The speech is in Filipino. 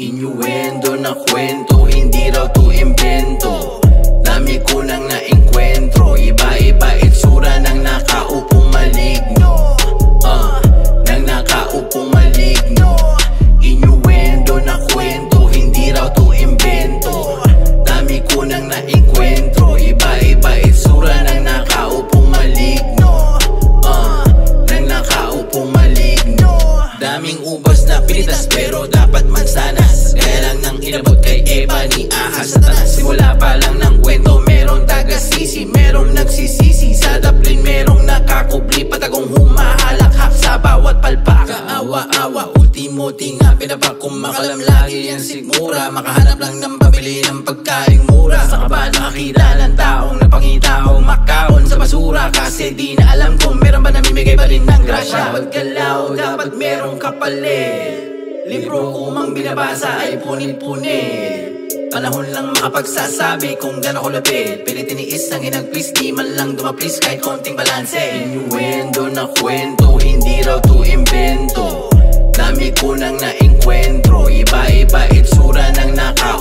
Inuendo na kwento, hindi raw to invento. Dami ko nang naengkwentro, iba-iba itsura ng nakaupong maligno. Nang nakaupong maligno. Inuendo na kwento, hindi raw to invento. Dami ko nang naengkwentro, iba-iba itsura ng nakaupong maligno. Nang nakaupong maligno. Daming ubas na pinitas pero dapat mansanas. Kaya lang nang inabot kay Eva ni Ahas Satanas. Simula pa lang ng kwento merong taga-sisi, merong nagsisisi sa daplin, merong nakakubli, patagong humahalakhak sa bawat palpak. Kaawa-awa, ultimo tinga, pinapakong makalam lagi yan sigmura. Makahanap lang ng pabili ng pagkaing mura. Sa ba nakakita ng taong napangitaong makaon sa basura? Kasi di na alam kung meron ba namimigay pa rin ng grasya. Bawat galaw dapat merong kapalit. Libro ko mang binabasa ay punit-punit. Panahon lang makapagsasabi kung gano'n ko lapit. Pilit tiniis ang inagpis, di man lang dumaplis kahit konting balanse. Inuendo na kwento, hindi raw to invento. Dami ko nang naengkwentro, iba-iba itsura ng nakaupong